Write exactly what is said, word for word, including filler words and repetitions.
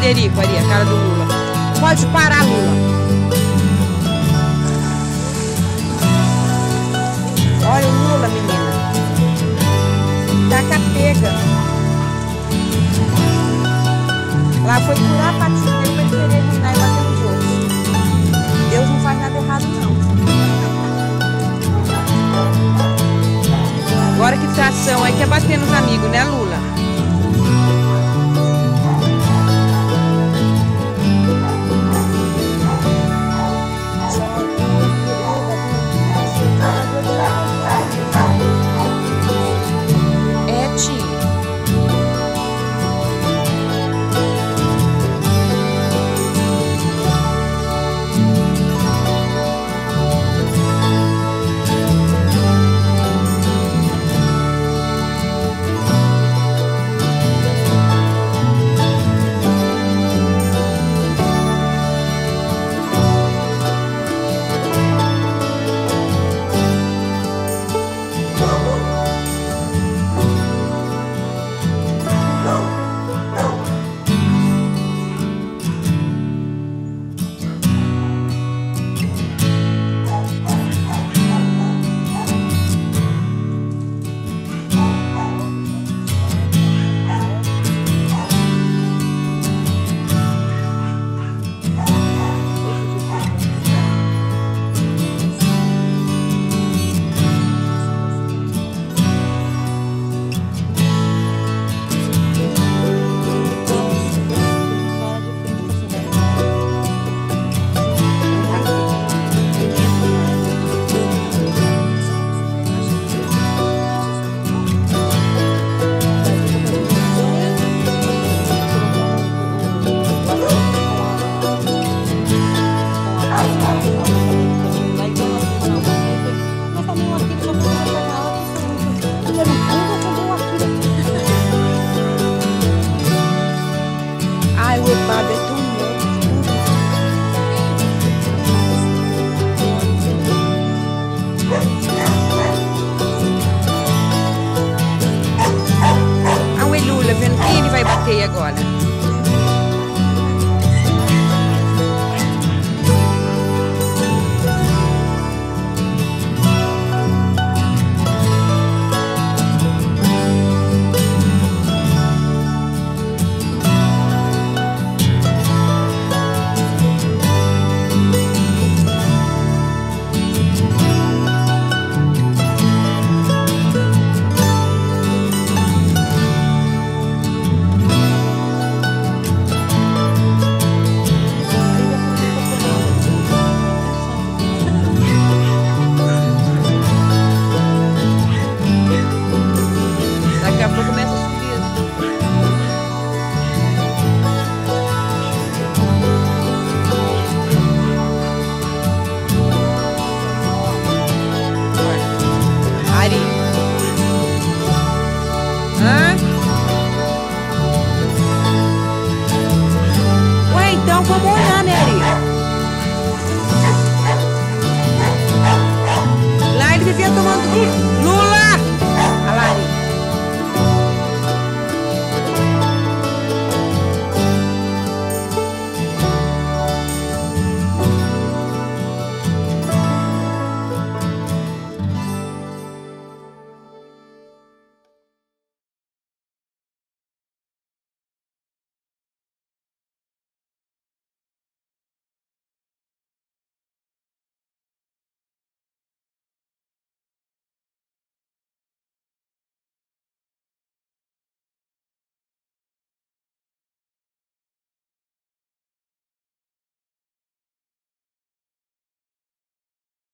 Frederico ali, a cara do Lula. Pode parar, Lula. Olha o Lula, menina. Taca pega. Lá foi curar a patinha dele pra ele querer reinar e bater nos outros. Deus não faz nada errado, não. Agora que tração aí quer bater nos amigos, né, Lula? É, tio. Ai, o Ebado é tão louco. Ah, o Lula vendo quem ele vai bater agora.